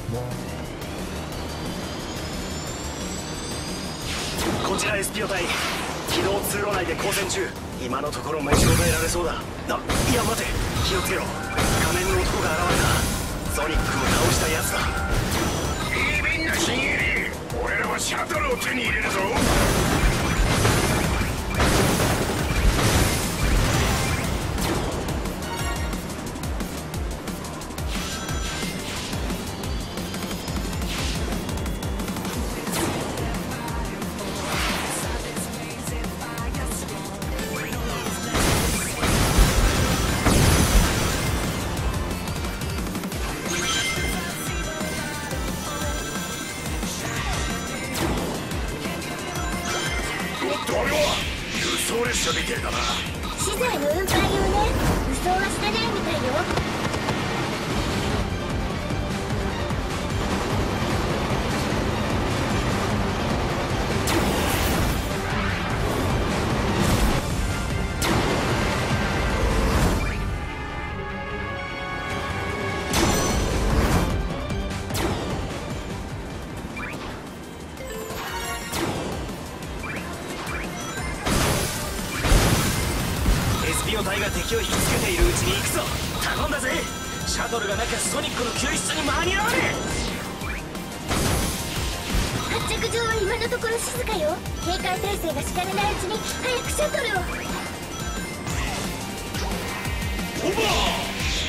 こちら SP 隊、機動通路内で交戦中。今のところ持ちこたえられそうだ。いや待て、気をつけろ。仮面の男が現れた。ソニックを倒したやつだ。 みんな新入り、俺らはシャトルを手に入れるぞ。輸送列車みてえだな。 資材の運搬用ね。輸送はしてないみたいよ。 SP 隊が敵を引きつけているうちに行くぞ。頼んだぜ。シャトルがなきゃソニックの救出に間に合わねえ。 発着場は今のところ静かよ。警戒態勢が敷かれないうちに早くシャトルを。 オーバー。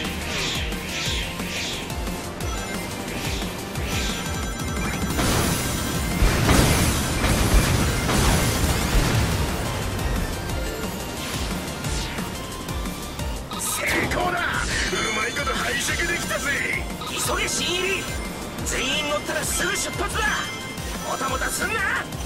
拝借できたぜ。 急げ新入り。全員乗ったらすぐ出発だ。もたもたすんな。